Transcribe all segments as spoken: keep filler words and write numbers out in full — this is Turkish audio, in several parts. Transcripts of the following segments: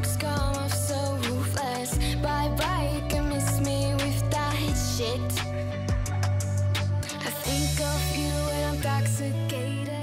looks come off so ruthless. Bye bye, you can miss me with that shit. I think of you when I'm intoxicated.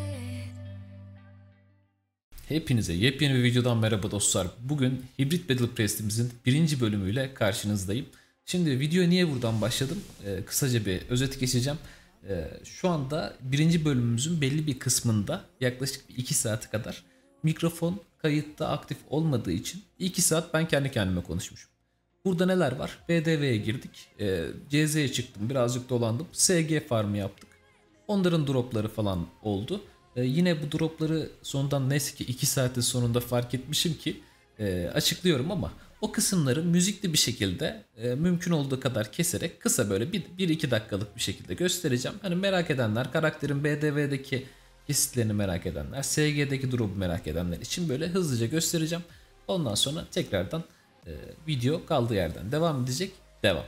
Hepinize yepyeni bir videodan merhaba dostlar. Bugün Hybrid Battle Press'imizin birinci bölümüyle karşınızdayım. Şimdi videoya niye buradan başladım? Ee, kısaca bir özet geçeceğim. Ee, şu anda birinci bölümümüzün belli bir kısmında yaklaşık iki saate kadar mikrofon kayıtta aktif olmadığı için iki saat ben kendi kendime konuşmuşum. Burada neler var? B D V'ye girdik. Ee, C Z'ye çıktım. Birazcık dolandım. S G farmı yaptık. Onların dropları falan oldu. Ee, yine bu dropları sonundan neyse ki iki saatin sonunda fark etmişim ki e, açıklıyorum ama o kısımları müzikli bir şekilde e, mümkün olduğu kadar keserek kısa böyle bir iki dakikalık bir şekilde göstereceğim. Hani merak edenler, karakterin B D V'deki kesitlerini merak edenler, S G'deki drop'u merak edenler için böyle hızlıca göstereceğim. Ondan sonra tekrardan e, video kaldığı yerden devam edecek. Devam.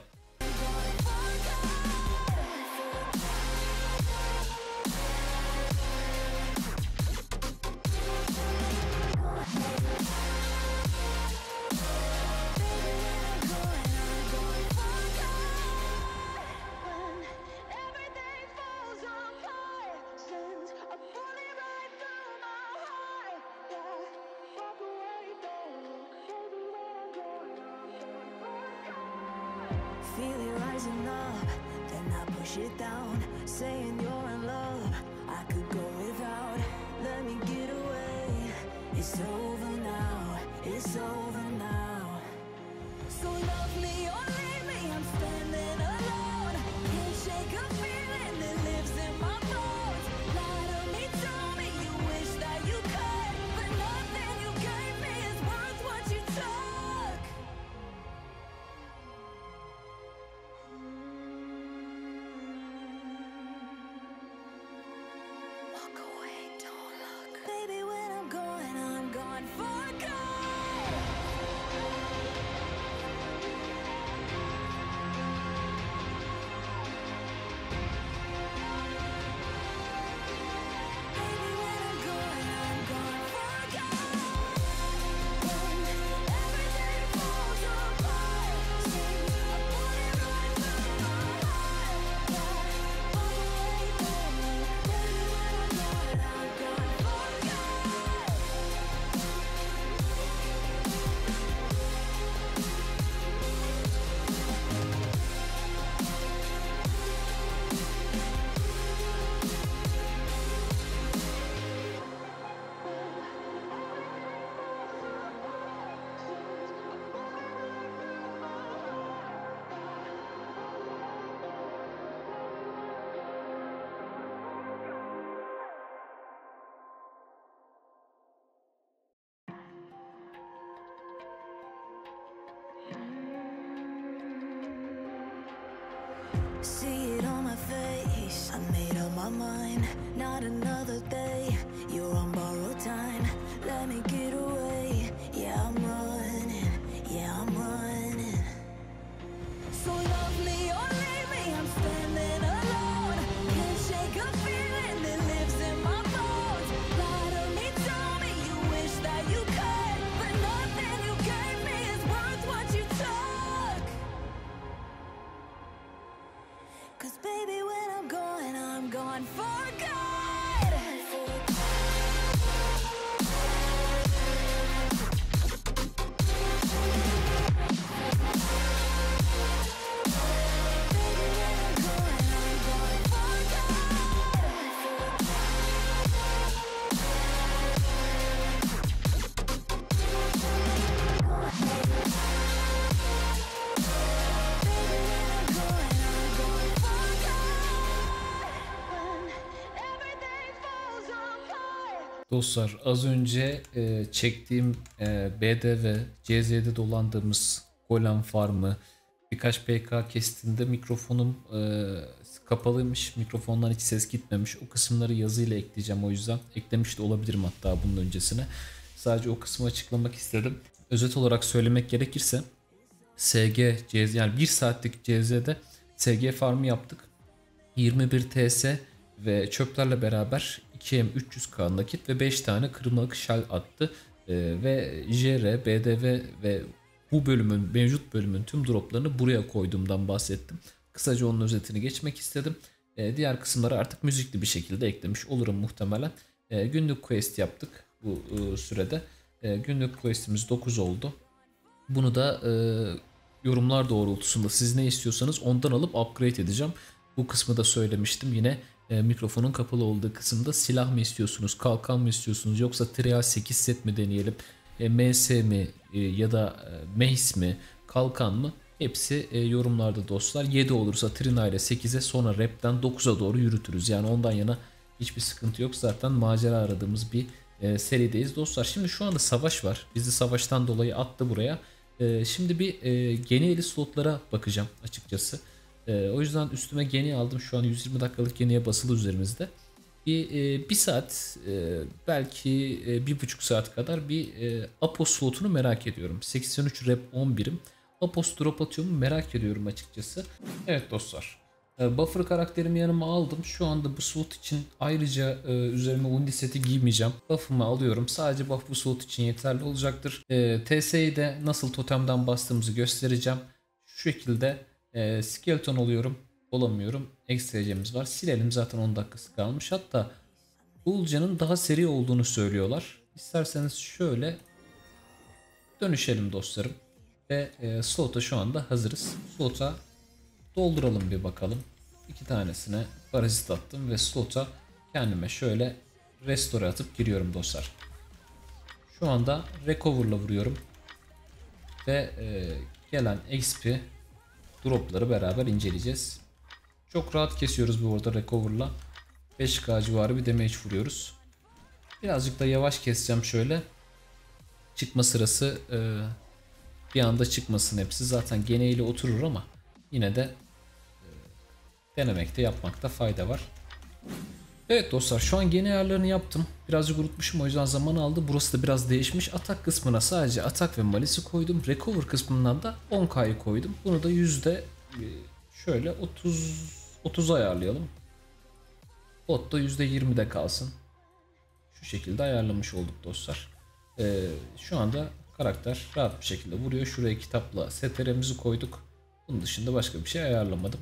Feel it rising up, then I push it down, saying you're in love, I could go without, let me get away, it's over now, it's over now, so love me or leave me, I'm standing alone, can't shake a feeling that lives in my bones, lie to me, tell me you wish that you could, but nothing you gave me is worth what you took. Baby, when I'm gone, I'm gone for good. Baby, when I'm gone, I'm gone for good. When everything falls apart, sing a bullet right through my heart. Yeah, walk away from me. Baby, when I'm gone, I'm gone for good. See it on my face, I made up my mind. Not another day, you're on borrowed time. Let me get away, yeah I'm running, yeah I'm running. So love me or leave me, I'm standing alone. Can't shake a feeling that lives in my bones. Lie to me, tell me you wish that you could, but nothing you gave me is worth what you took. Cause baby, when I'm gone, I'm gone for good. Dostlar az önce e, çektiğim e, B D V, C Z'de dolandığımız golem farmı, birkaç P K kestinde mikrofonum e, kapalıymış. Mikrofondan hiç ses gitmemiş. O kısımları yazıyla ekleyeceğim, o yüzden eklemiş de olabilirim hatta bunun öncesine. Sadece o kısmı açıklamak istedim. Özet olarak söylemek gerekirse S G, C Z, yani bir saatlik C Z'de S G farmı yaptık. yirmi bir T S ve çöplerle beraber iki M üç yüz K nakit ve beş tane kırmalık şal attı. E, ve J R, B D V ve bu bölümün, mevcut bölümün tüm droplarını buraya koyduğumdan bahsettim. Kısaca onun özetini geçmek istedim. E, diğer kısımları artık müzikli bir şekilde eklemiş olurum muhtemelen. E, günlük quest yaptık bu e, sürede. E, günlük questimiz dokuz oldu. Bunu da e, yorumlar doğrultusunda siz ne istiyorsanız ondan alıp upgrade edeceğim. Bu kısmı da söylemiştim yine. E, mikrofonun kapalı olduğu kısımda silah mı istiyorsunuz, kalkan mı istiyorsunuz, yoksa Trial sekiz set mi deneyelim, e, M S mi e, ya da e, Mace mi, kalkan mı, hepsi e, yorumlarda dostlar. yedi olursa Trina ile sekize, sonra Rap'ten dokuza doğru yürütürüz. Yani ondan yana hiçbir sıkıntı yok. Zaten macera aradığımız bir e, serideyiz dostlar. Şimdi şu anda savaş var. Bizi savaştan dolayı attı buraya. E, şimdi bir e, geni eli slotlara bakacağım açıkçası. E, o yüzden üstüme geni aldım. Şu an yüz yirmi dakikalık geniye basılı üzerimizde. Bir, e, bir saat e, belki e, bir buçuk saat kadar bir e, Apos slotunu merak ediyorum. seksen üç rep on birim. Apos drop atıyor mu merak ediyorum açıkçası. Evet dostlar. E, buffer karakterimi yanıma aldım. Şu anda bu slot için ayrıca e, üzerime undi seti giymeyeceğim. Buff'ımı alıyorum. Sadece buff bu slot için yeterli olacaktır. E, T S'yi de nasıl totemden bastığımızı göstereceğim. Şu şekilde e, skeleton oluyorum. Olamıyorum. Ekstracemiz var. Silelim, zaten on dakikası kalmış. Hatta Bulca'nın daha seri olduğunu söylüyorlar. İsterseniz şöyle dönüşelim dostlarım. Ve e, slota şu anda hazırız. Slota dolduralım bir bakalım. İki tanesine parazit attım ve slota kendime şöyle restore atıp giriyorum dostlar. Şu anda recover'la vuruyorum. Ve e, gelen X P dropları beraber inceleyeceğiz. Çok rahat kesiyoruz bu arada recover'la. beş K civarı bir damage vuruyoruz. Birazcık da yavaş keseceğim şöyle. Çıkma sırası e, bir anda çıkmasın hepsi. Zaten geneyle oturur ama yine de e, denemekte, yapmakta fayda var. Evet dostlar, şu an gene ayarlarını yaptım. Birazcık unutmuşum, o yüzden zaman aldı. Burası da biraz değişmiş. Atak kısmına sadece atak ve malisi koydum. Recover kısmından da on K'yı koydum. Bunu da yüzde şöyle otuz otuz ayarlayalım. Bot da yüzde yirmide kalsın. Şu şekilde ayarlamış olduk dostlar. Ee, şu anda karakter rahat bir şekilde vuruyor. Şuraya kitapla seteremizi koyduk. Bunun dışında başka bir şey ayarlamadım.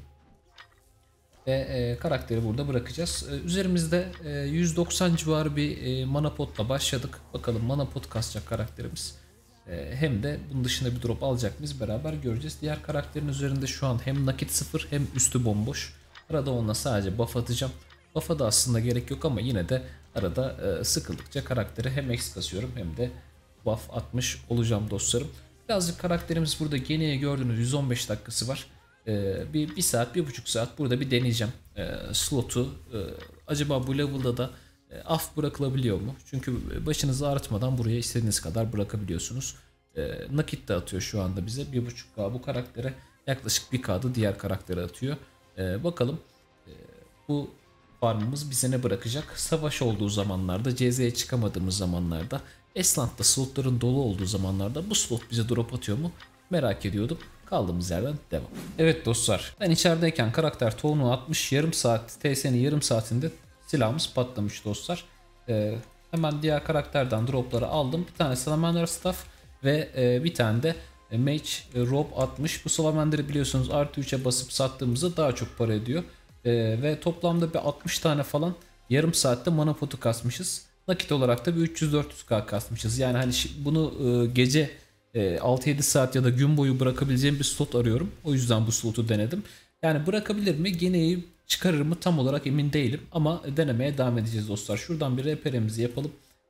Ve e, karakteri burada bırakacağız. E, üzerimizde e, yüz doksan civarı bir e, mana potla başladık. Bakalım mana pot kasacak karakterimiz. E, hem de bunun dışında bir drop alacak mıyız, beraber göreceğiz. Diğer karakterin üzerinde şu an hem nakit sıfır hem üstü bomboş. Arada onunla sadece buff atacağım. Buff'a da aslında gerek yok ama yine de arada e, sıkıldıkça karakteri hem X kasıyorum hem de buff atmış olacağım dostlarım. Birazcık karakterimiz burada geniye gördüğünüz yüz on beş dakikası var. Ee, bir, bir saat, bir buçuk saat burada bir deneyeceğim ee, slotu. Ee, acaba bu level'da da e, af bırakılabiliyor mu? Çünkü başınızı ağrıtmadan buraya istediğiniz kadar bırakabiliyorsunuz. Ee, nakit de atıyor şu anda bize. bir buçuk K bu karaktere, yaklaşık bir K'da diğer karaktere atıyor. Ee, bakalım ee, bu farmımız bize ne bırakacak? Savaş olduğu zamanlarda, C Z'ye çıkamadığımız zamanlarda, Esland'da slotların dolu olduğu zamanlarda bu slot bize drop atıyor mu? Merak ediyordum. Kaldığımız yerden devam. Evet dostlar, ben içerideyken karakter tohumunu atmış, yarım saat, T S'nin yarım saatinde silahımız patlamış dostlar. Ee, hemen diğer karakterden dropları aldım. Bir tane Salamander Staff ve e, bir tane de e, Mage e, Robe atmış. Bu Salamander'i biliyorsunuz artı üçe basıp sattığımızda daha çok para ediyor. E, ve toplamda bir altmış tane falan yarım saatte mana potu kasmışız. Nakit olarak da bir üç yüz dört yüz K kasmışız. Yani hani bunu e, gece altı yedi saat ya da gün boyu bırakabileceğim bir slot arıyorum. O yüzden bu slotu denedim. Yani bırakabilir mi? Geneyi çıkarır mı? Tam olarak emin değilim. Ama denemeye devam edeceğiz dostlar. Şuradan bir reperimizi yapalım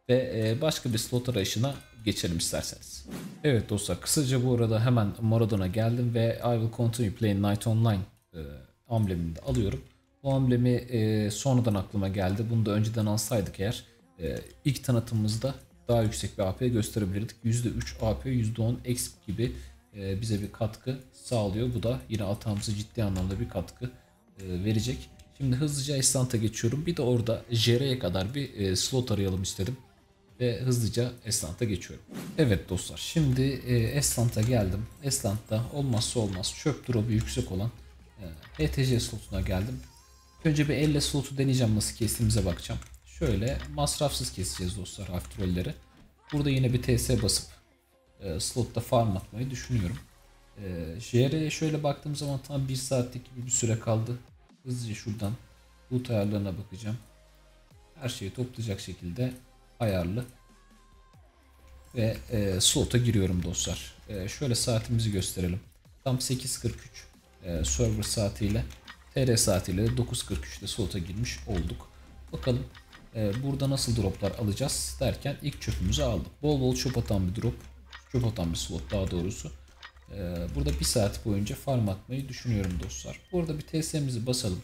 ve başka bir slot arayışına geçelim isterseniz. Evet dostlar, kısaca bu arada hemen Maradon'a geldim ve I will continue playing Night Online e, amblemini de alıyorum. Bu amblemi e, sonradan aklıma geldi. Bunu da önceden alsaydık eğer e, ilk tanıtımımızda daha yüksek bir A P gösterebilirdik. yüzde üç A P, yüzde on exp gibi e, bize bir katkı sağlıyor. Bu da yine hatamızı ciddi anlamda bir katkı e, verecek. Şimdi hızlıca Esland'a geçiyorum. Bir de orada J R'ye kadar bir e, slot arayalım istedim. Ve hızlıca Esland'a geçiyorum. Evet dostlar, şimdi e, Esland'a geldim. Esland'da olmazsa olmaz çöp drop'u yüksek olan e, H T C slotuna geldim. Önce bir elle slotu deneyeceğim, nasıl kestiğimize bakacağım. Şöyle masrafsız keseceğiz dostlar hafif trolleri. Burada yine bir T S basıp e, slotta farm atmayı düşünüyorum. E, J R'ye şöyle baktığım zaman tam bir saatlik gibi bir süre kaldı. Hızlıca şuradan loot ayarlarına bakacağım. Her şeyi toplayacak şekilde ayarlı. Ve e, slota giriyorum dostlar. E, şöyle saatimizi gösterelim. Tam sekiz kırk üç e, server saatiyle T R saatiyle de dokuz kırk üçte slota girmiş olduk. Bakalım e, burada nasıl droplar alacağız derken ilk çöpümüzü aldık. Bol bol çöp atan bir drop. Çöp atan bir slot daha doğrusu. E, burada bir saat boyunca farm atmayı düşünüyorum dostlar. Burada bir T S'mizi basalım.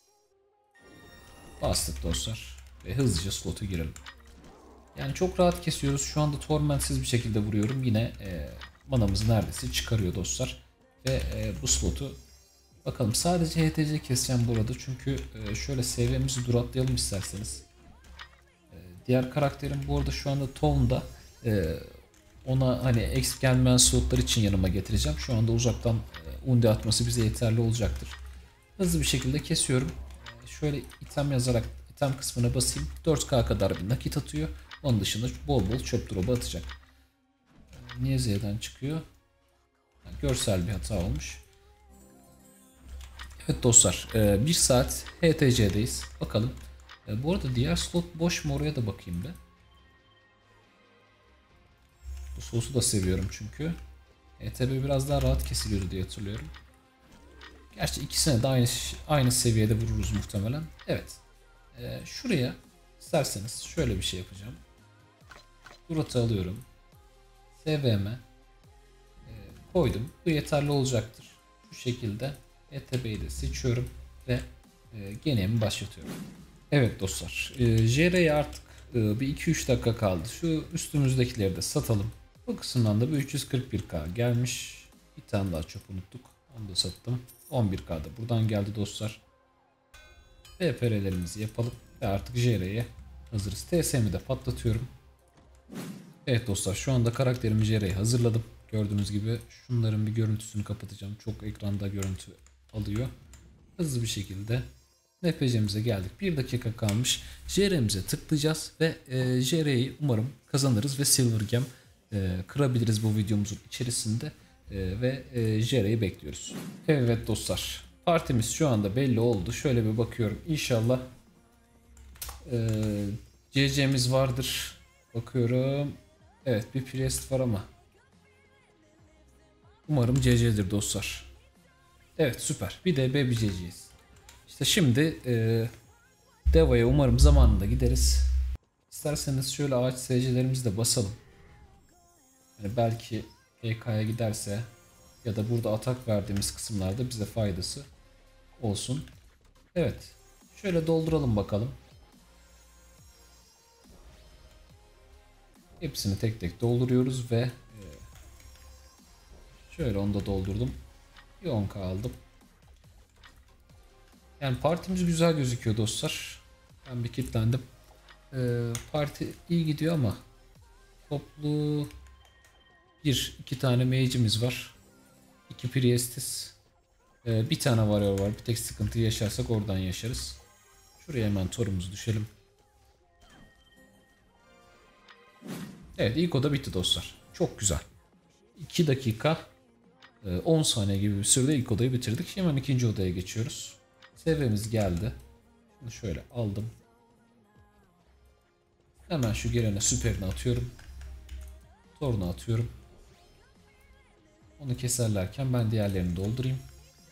Bastık dostlar. Ve hızlıca slota girelim. Yani çok rahat kesiyoruz. Şu anda tormentsiz bir şekilde vuruyorum. Yine e, manamızı neredeyse çıkarıyor dostlar. Ve e, bu slotu bakalım sadece H T C keseceğim burada. Çünkü e, şöyle seviyemizi duratlayalım isterseniz. E, diğer karakterim bu arada şu anda Tone'da. E, ona hani eksik gelmeyen slotlar için yanıma getireceğim. Şu anda uzaktan e, undi atması bize yeterli olacaktır. Hızlı bir şekilde kesiyorum. E, şöyle item yazarak item kısmına basayım. dört K kadar bir nakit atıyor. Onun dışında bol bol çöp drop'u atacak. Niye Z'den çıkıyor? Yani görsel bir hata olmuş. Evet dostlar, bir saat H T C'deyiz. Bakalım. Bu arada diğer slot boş mu, oraya da bakayım be. Bu sosu da seviyorum çünkü. E T B biraz daha rahat kesiliyordu diye hatırlıyorum. Gerçi ikisine de aynı aynı seviyede vururuz muhtemelen. Evet. Ee, şuraya isterseniz şöyle bir şey yapacağım. Durat'ı alıyorum. S V M e, koydum. Bu yeterli olacaktır. Bu şekilde E T B'yi de seçiyorum ve e, genemi başlatıyorum. Evet dostlar. E, J R'ye artık e, bir iki üç dakika kaldı. Şu üstümüzdekileri de satalım. Bu kısımdan da bir üç yüz kırk bir K gelmiş. Bir tane daha çöp unuttuk. Onu da sattım. on bir K'da buradan geldi dostlar. B P R'lerimizi yapalım ve artık J R'ye hazırız. T S'mi de patlatıyorum. Evet dostlar, şu anda karakterimi J R'ye hazırladım. Gördüğünüz gibi şunların bir görüntüsünü kapatacağım. Çok ekranda görüntü alıyor. Hızlı bir şekilde N P C'mize geldik. bir dakika kalmış. J R'mize tıklayacağız ve e, J R'yi umarım kazanırız ve Silver Gem e, kırabiliriz bu videomuzun içerisinde e, ve e, J R'yi bekliyoruz. Evet dostlar, partimiz şu anda belli oldu. Şöyle bir bakıyorum. İnşallah e, C C'miz vardır. Bakıyorum. Evet, bir priest var ama umarım C C'dir dostlar. Evet, süper. Bir de Baby C C'yiz. İşte şimdi e, Deva'ya umarım zamanında gideriz. İsterseniz şöyle ağaç S C'lerimizi de basalım. Yani belki E K'ya giderse ya da burada atak verdiğimiz kısımlarda bize faydası olsun. Evet. Şöyle dolduralım bakalım. Hepsini tek tek dolduruyoruz ve şöyle onu da doldurdum. Bir on K aldım. Yani partimiz güzel gözüküyor dostlar. Ben bir kilitlendim. Ee, parti iyi gidiyor ama toplu bir iki tane mage'imiz var. İki priestess. Ee, bir tane warrior var. Bir tek sıkıntı yaşarsak oradan yaşarız. Şuraya hemen torumuzu düşelim. Evet, ilk oda bitti dostlar. Çok güzel. iki dakika on saniye gibi bir sürede ilk odayı bitirdik. Şimdi hemen ikinci odaya geçiyoruz. Seviyemiz geldi. Bunu şöyle aldım. Hemen şu gelene süperini atıyorum. Torunu atıyorum. Onu keserlerken ben diğerlerini doldurayım.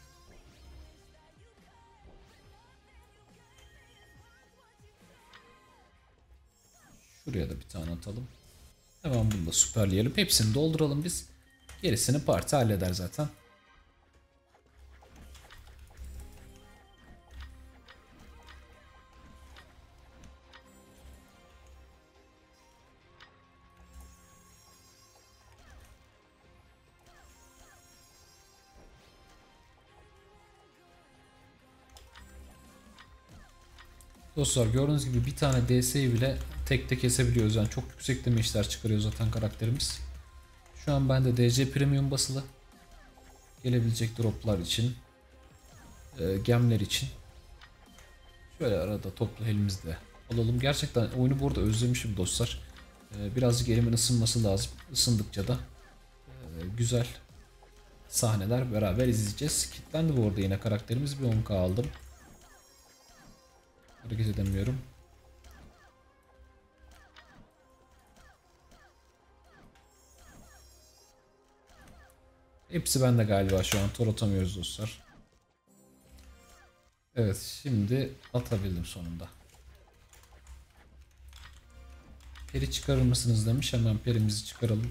Şuraya da bir tane atalım. Hemen bunu da süperleyelim. Hepsini dolduralım biz. Gerisini parti halleder zaten. Dostlar, gördüğünüz gibi bir tane D S'yi bile tek tek kesebiliyoruz. Yani çok yüksek damage'ler çıkarıyor zaten karakterimiz. Şu an bende D C Premium basılı. Gelebilecek droplar için, e, gemler için. Şöyle arada toplu elimizde alalım. Gerçekten oyunu burada özlemişim dostlar. E, birazcık elimin ısınması lazım. Isındıkça da e, güzel sahneler beraber izleyeceğiz. Kilitlendi bu arada yine karakterimiz. Bir on K aldım. Hareket edemiyorum. Hepsi bende galiba şu an. Tor atamıyoruz dostlar. Evet, şimdi atabildim sonunda. Peri çıkarır mısınız demiş. Hemen perimizi çıkaralım.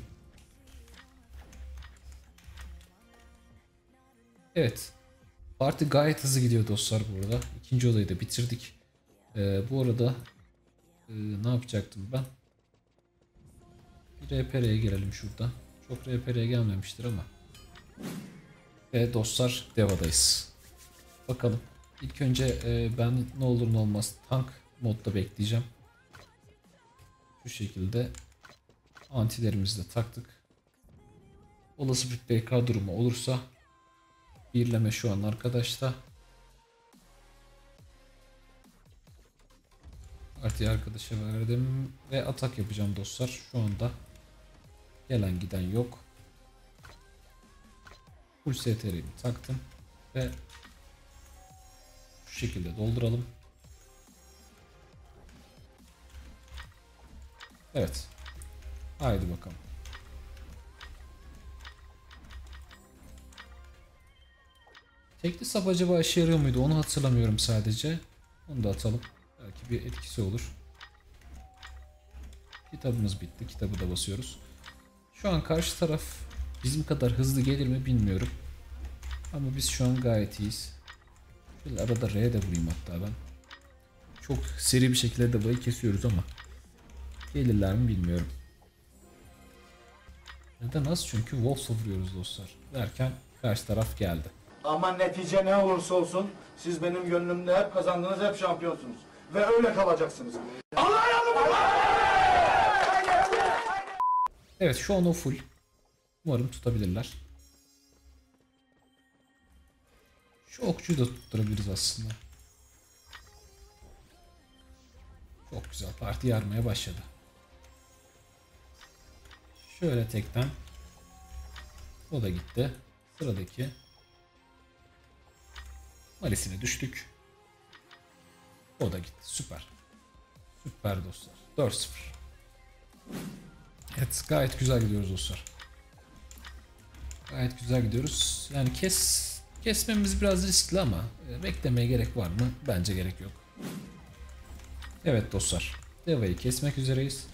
Evet. Parti gayet hızlı gidiyor dostlar bu arada. İkinci odayı da bitirdik. Ee, bu arada e, ne yapacaktım ben? Bir R P R'ye girelim şurada. Çok R P R'ye gelmemiştir ama. Ve dostlar Deva'dayız. Bakalım. İlk önce e, ben ne olur ne olmaz tank modda bekleyeceğim. Şu şekilde antilerimizi de taktık. Olası bir B K durumu olursa birleme şu an arkadaşta. Artı arkadaşa verdim ve atak yapacağım dostlar. Şu anda gelen giden yok. Full S T R'yi taktım ve şu şekilde dolduralım. Evet. Haydi bakalım. Tekli sap acaba işe yarıyor muydu? Onu hatırlamıyorum sadece. Onu da atalım. Belki bir etkisi olur. Kitabımız bitti. Kitabı da basıyoruz. Şu an karşı taraf bizim kadar hızlı gelir mi bilmiyorum. Ama biz şu an gayet iyiyiz. Şöyle arada R'ye de vurayım hatta ben. Çok seri bir şekilde de bayı kesiyoruz ama gelirler mi bilmiyorum. Neden az? Çünkü Wolves'a vuruyoruz dostlar. Derken karşı taraf geldi. Ama netice ne olursa olsun siz benim gönlümde hep kazandınız, hep şampiyonsunuz. Ve öyle kalacaksınız. Allah yardım Evet, şu an o full. Umarım tutabilirler. Şu okçuyu da tutturabiliriz aslında. Çok güzel. Parti yarmaya başladı. Şöyle tekten. O da gitti. Sıradaki. Malisine düştük. O da gitti. Süper. Süper dostlar. dört sıfır. Evet, gayet güzel gidiyoruz dostlar. Gayet güzel gidiyoruz. Yani kes kesmemiz biraz riskli ama beklemeye gerek var mı? Bence gerek yok. Evet dostlar. Deva'yı kesmek üzereyiz.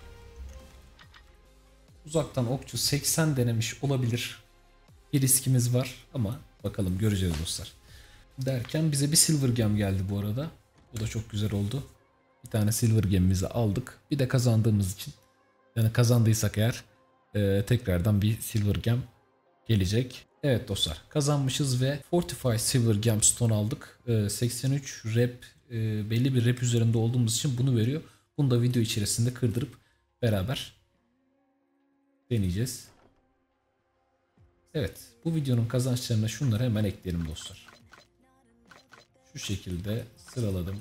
Uzaktan okçu seksen denemiş olabilir. Bir riskimiz var ama bakalım göreceğiz dostlar. Derken bize bir silver gem geldi bu arada. Bu da çok güzel oldu. Bir tane silver gemimizi aldık. Bir de kazandığımız için, yani kazandıysak eğer e, tekrardan bir silver gem gelecek. Evet dostlar, kazanmışız ve Fortify Silver Gemstone aldık. E, seksen üç rep, e, belli bir rep üzerinde olduğumuz için bunu veriyor. Bunu da video içerisinde kırdırıp beraber deneyeceğiz. Evet, bu videonun kazançlarına şunları hemen ekleyelim dostlar. Şu şekilde sıraladım.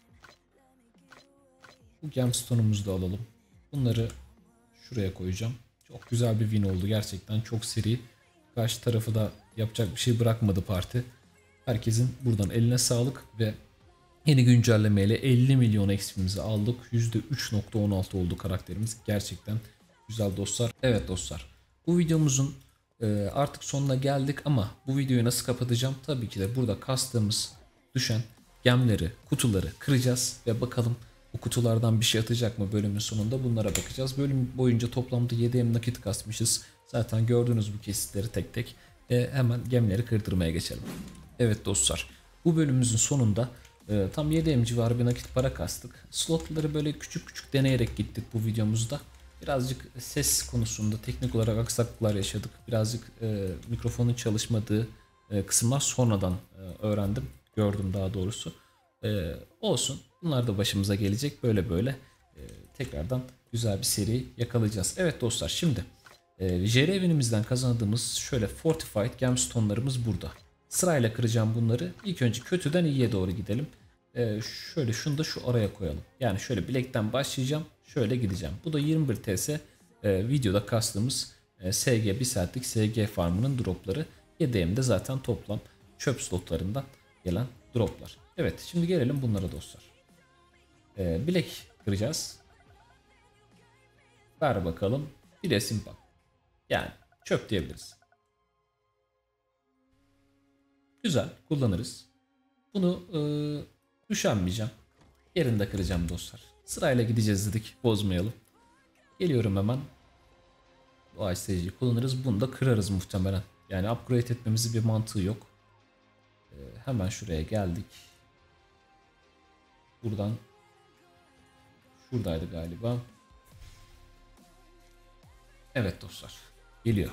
Bu gemstone'umuzu da alalım. Bunları şuraya koyacağım. Çok güzel bir win oldu gerçekten, çok seri. Karşı tarafı da yapacak bir şey bırakmadı parti. Herkesin buradan eline sağlık ve yeni güncellemeyle elli milyon X P'mizi aldık. yüzde üç nokta on altı oldu karakterimiz. Gerçekten güzel dostlar. Evet dostlar, bu videomuzun e, artık sonuna geldik ama bu videoyu nasıl kapatacağım? Tabii ki de burada kastığımız düşen gemleri, kutuları kıracağız ve bakalım bu kutulardan bir şey atacak mı bölümün sonunda, bunlara bakacağız. Bölüm boyunca toplamda yedi M nakit kasmışız. Zaten gördüğünüz bu kesitleri tek tek. E, hemen gemleri kırdırmaya geçelim. Evet dostlar, bu bölümümüzün sonunda e, tam yedi M civarı bir nakit para kastık. Slotları böyle küçük küçük deneyerek gittik bu videomuzda. Birazcık ses konusunda teknik olarak aksaklıklar yaşadık. Birazcık e, mikrofonun çalışmadığı e, kısımlar sonradan e, öğrendim. Gördüm daha doğrusu. E, olsun. Bunlar da başımıza gelecek. Böyle böyle e, tekrardan güzel bir seri yakalayacağız. Evet dostlar, şimdi e, J R evinimizden kazandığımız şöyle Fortified Gemstone'larımız burada. Sırayla kıracağım bunları. İlk önce kötüden iyiye doğru gidelim. Ee, şöyle şunu da şu araya koyalım. Yani şöyle bilekten başlayacağım. Şöyle gideceğim. Bu da yirmi bir T S e, videoda kastığımız e, S G bir saatlik S G farmının dropları. Yedeğimde zaten toplam çöp slotlarından gelen droplar. Evet, şimdi gelelim bunlara dostlar. Ee, bilek kıracağız. Ver bakalım. Bir resim bak. Yani çöp diyebiliriz. Güzel, kullanırız. Bunu e, üşenmeyeceğim. Yerinde kıracağım dostlar. Sırayla gideceğiz dedik. Bozmayalım. Geliyorum hemen. Bu I C G'yi kullanırız. Bunu da kırarız muhtemelen. Yani upgrade etmemizin bir mantığı yok. E, hemen şuraya geldik. Buradan şuradaydı galiba. Evet dostlar. Geliyor.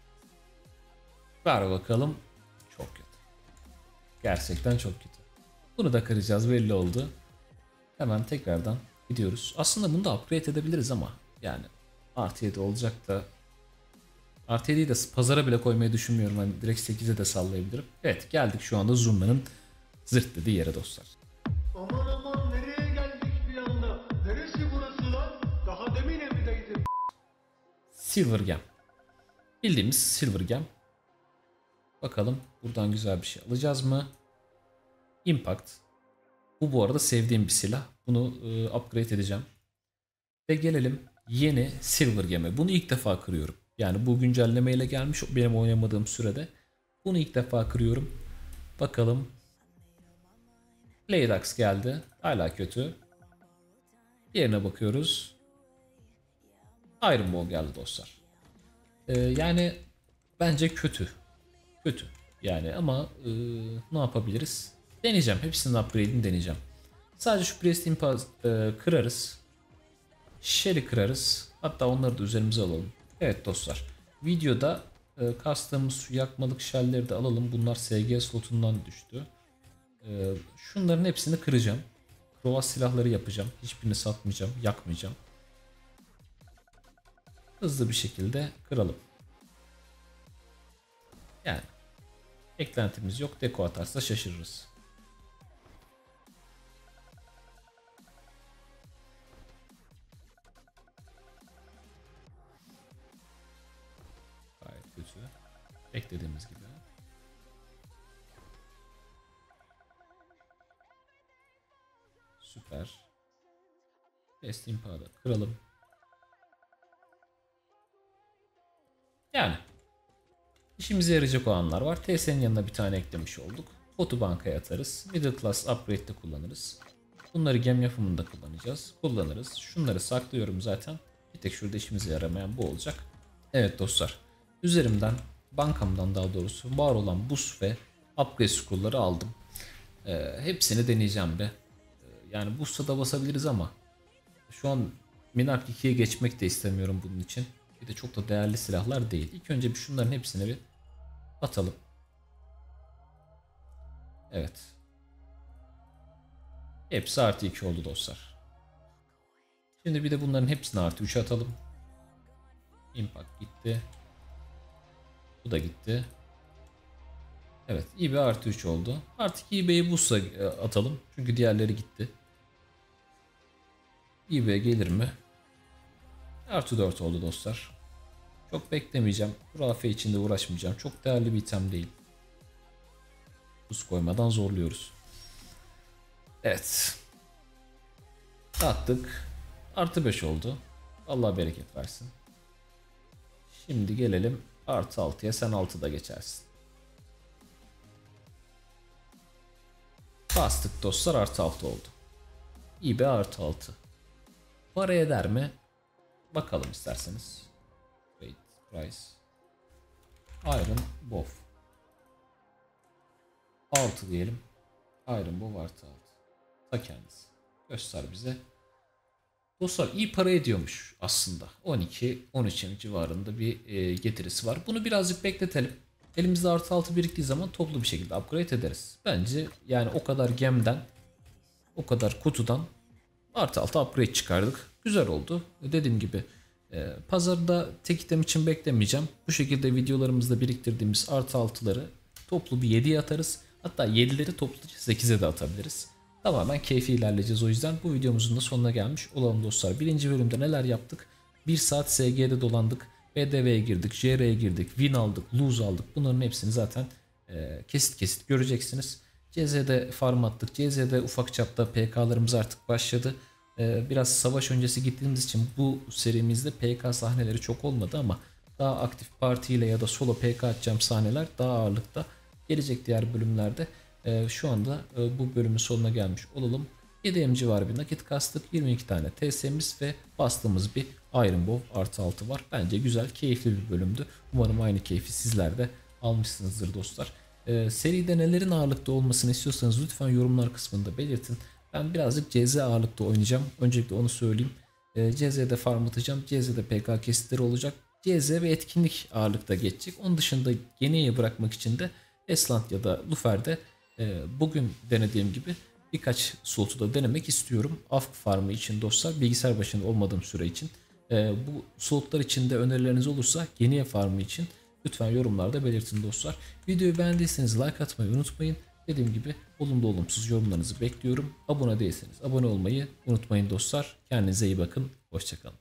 Ver bakalım. Çok kötü. Gerçekten çok kötü. Bunu da kıracağız, belli oldu. Hemen tekrardan gidiyoruz. Aslında bunu da upgrade edebiliriz ama yani artı yedi olacak da artı yediyi de pazara bile koymayı düşünmüyorum. Hani direkt sekize de sallayabilirim. Evet, geldik şu anda Zurna'nın zırt dediği yere dostlar. Aman aman, nereye geldik bir anda? Neresi burası lan? Daha demin evdeydim. Silver Gem. Bildiğimiz Silver Gem. Bakalım buradan güzel bir şey alacağız mı? Impact. Bu bu arada sevdiğim bir silah. Bunu e, upgrade edeceğim. Ve gelelim yeni Silver Gem'e. Bunu ilk defa kırıyorum. Yani bu güncellemeyle gelmiş benim oynamadığım sürede. Bunu ilk defa kırıyorum. Bakalım. Laydax geldi. Hala kötü. Diğerine bakıyoruz. Iron Ball geldi dostlar. Ee, yani bence kötü. Kötü. Yani ama e, ne yapabiliriz? Deneyeceğim. Hepsinin upgrade'ini deneyeceğim. Sadece şu Prest'in e, kırarız. Shell'i kırarız. Hatta onları da üzerimize alalım. Evet dostlar. Videoda e, kastığımız su yakmalık shell'leri de alalım. Bunlar S G slotundan düştü. E, şunların hepsini kıracağım. Krovas silahları yapacağım. Hiçbirini satmayacağım. Yakmayacağım. Hızlı bir şekilde kıralım. Yani eklentimiz yok. Deko atarsa şaşırırız. Gayet kötü. Beklediğimiz gibi. Süper. Best Impa'da kıralım. Yani işimize yarayacak olanlar var. T S'nin yanına bir tane eklemiş olduk. Foto bankaya atarız. Middle Class Upgrade'de kullanırız. Bunları gem yapımında kullanacağız. Kullanırız. Şunları saklıyorum zaten. Bir tek şurada işimize yaramayan bu olacak. Evet dostlar. Üzerimden, bankamdan daha doğrusu var olan boost ve upgrade scroll'ları aldım. Ee, hepsini deneyeceğim be. Ee, yani boost'a da basabiliriz ama şu an Minark ikiye geçmek de istemiyorum bunun için. Bir de çok da değerli silahlar değil. İlk önce bir şunların hepsini bir atalım. Evet. Hepsi artı iki oldu dostlar. Şimdi bir de bunların hepsini artı üç atalım. Impact gitti. Bu da gitti. Evet, eBay artı üç oldu. Artık eBay'i boost'a atalım. Çünkü diğerleri gitti. eBay gelir mi? Artı dört oldu dostlar. Çok beklemeyeceğim. Hurafe içinde uğraşmayacağım. Çok değerli bir item değil. Buz koymadan zorluyoruz. Evet. Attık. Artı beş oldu. Allah bereket versin. Şimdi gelelim artı altıya. Sen altıda geçersin. Bastık dostlar, artı altı oldu. eBay artı altı. Para eder mi? Bakalım isterseniz. Wait, price. Iron Bow. altı diyelim. Iron Bow artı altı. Ta kendisi. Göster bize. Dostlar iyi para ediyormuş aslında. on iki on üç civarında bir e, getirisi var. Bunu birazcık bekletelim. Elimizde artı altı biriktiği zaman toplu bir şekilde upgrade ederiz. Bence yani o kadar gemden, o kadar kutudan artı altı upgrade çıkardık. Güzel oldu. Dediğim gibi e, pazarda tek item için beklemeyeceğim. Bu şekilde videolarımızda biriktirdiğimiz artı altıları toplu bir yediye atarız. Hatta yedileri topluca sekize de atabiliriz. Tamamen keyfi ilerleyeceğiz o yüzden. Bu videomuzun da sonuna gelmiş olalım dostlar. Birinci bölümde neler yaptık? bir saat S G'de dolandık. B D V'ye girdik, J R'ye girdik, win aldık, lose aldık. Bunların hepsini zaten e, kesit kesit göreceksiniz. C Z'de farm attık. C Z'de ufak çapta P K'larımız artık başladı. E, biraz savaş öncesi gittiğimiz için bu serimizde P K sahneleri çok olmadı ama daha aktif partiyle ya da solo P K atacağım sahneler daha ağırlıkta gelecek diğer bölümlerde. E, şu anda e, bu bölümün sonuna gelmiş olalım. yedi M civarı bir nakit kastık. yirmi iki tane T S'miz ve bastığımız bir Iron Bow artı altı var. Bence güzel, keyifli bir bölümdü. Umarım aynı keyfi sizler de almışsınızdır dostlar. Ee, seride nelerin ağırlıkta olmasını istiyorsanız lütfen yorumlar kısmında belirtin. Ben birazcık C Z ağırlıkta oynayacağım. Öncelikle onu söyleyeyim. Ee, C Z'de farm atacağım. C Z'de P K kesitleri olacak. C Z ve etkinlik ağırlıkta geçecek. Onun dışında Genia'ya bırakmak için de Eslant ya da Lufer'de e, bugün denediğim gibi birkaç slotu da denemek istiyorum. A F K farmı için dostlar, bilgisayar başında olmadığım süre için. Ee, bu slotlar için de önerileriniz olursa Geniye farmı için lütfen yorumlarda belirtin dostlar. Videoyu beğendiyseniz like atmayı unutmayın. Dediğim gibi olumlu olumsuz yorumlarınızı bekliyorum. Abone değilseniz abone olmayı unutmayın dostlar. Kendinize iyi bakın. Hoşçakalın.